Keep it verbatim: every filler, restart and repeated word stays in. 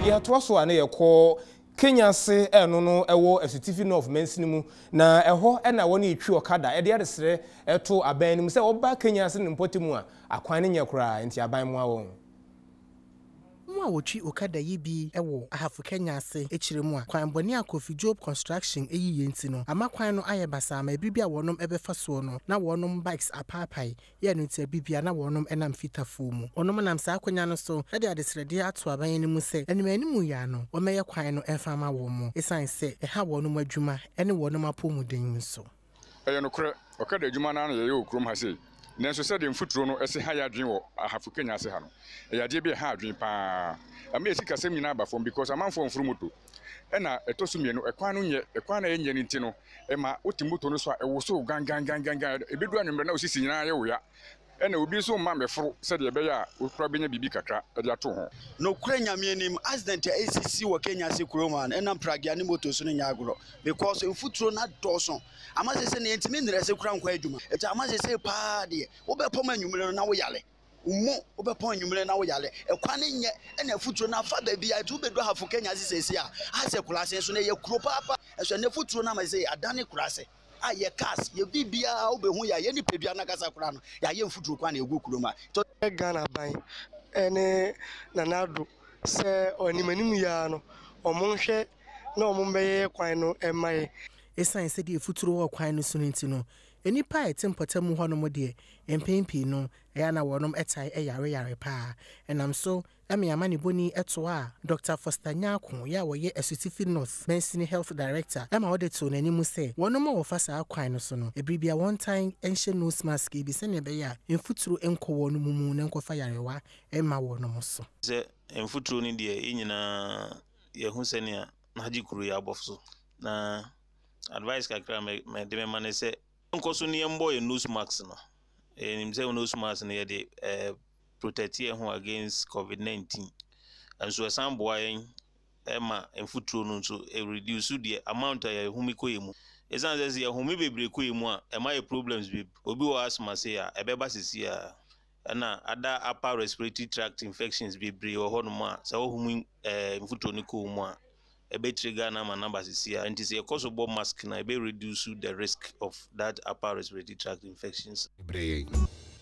ya to so ane ye ko Kenyasi eno no ewo Esutifi North Mensinimu na eho e na woni etwi Okada e de adesere eto aban nim se oba Kenyasi ne mpotimu a akwan ne nyekura enti aban mu awon Mwa wochi Okada yibi ewo Ahafo Kenyasi echiremu a kwan boni akofi job construction eyiye nti no ama kwan no aye basa ma bibia wonom ebefa so no na wonom bikes apapai ye no nti bibia na wonom enam fitafo mu onom nam sa akonya no so na de adesrede ato aban ni mu se enim animu ya no o meye kwan no emfa ma wo mu esan se eha wonom adwuma ene wonom apomuden so eyo no kure Okada adwuma na na ye okrom ha sei Nenso said in futuro no ese ha ya dwen wo Ahafo Kenyasi ha no e ya de bi ha dwen pa ama esi kasem nyina aba fom because amanfo mfuru moto e na etosu mienu ekwan no nye ekwan na enye nti no e ma otimoto no so e wo so gangan gangan gangan e bedu anwemre na osisi nyina ye wo ya e na obi so ma mefuru said ye be ya okura benya bibi kakra e de ato ho no kura nyame nim accident A C C wo Kenyasi Kuroman e na pragia ni moto so no nya agro because in futuro na doso amase se ne ntimi nrese kura nkwa adwuma eti amase se pa de wo be pom anwumre na wo yale umo wo be pom anwumre na wo yale ekwa ne nye e na futuro na fa ba bia tu bedu Ahafo Kenyasi sesi a ase kurase so ne ye kuro papa eso ne futuro na amase adane kurase a ye cars ye bibia wo be hu ya ye ni pedua na kasa kura no ya ye futuro kwa na egu kuroma to Ghana ban ene nanado se onimanimu ya no omonhwe na omombeye kwan no emaye esan se de futuro wo kwan no so nti no enipa etempotamu ho no mo de empempi no eya na wonom etai eyare yare pa enam so eme amani boni eto a Doctor Foster Nyako ya wo ye Esutifi North Mensini Health Director ema wo de to nanimu se wonom wo fa sa kwan no so no ebribia one time enhye nose mask bi se ne be ya enfuturo enko wo no mumu ne nkofa yarewa ema wonom so se enfuturo ni de enyina ye hu se ne na jikuru ya bofso na advice kakra me me de me manese nkoso ne yembo ye nose mask no enim se nose mask ne de eh protect ye ho against COVID nineteen and so some boy ema enfuturo no so e reduce the amount of humiko yemu esan se ye humi bebre ko yemu a ema ye problems be obi wa asthma se ya ebeba sisi a na other upper respiratory tract infections bebre wo hono ma se wo humi eh enfuturo ni ko mu a ebe trigger na manamba sisi a nti se cause bo mask na ebe reduce the risk of that upper respiratory tract infections.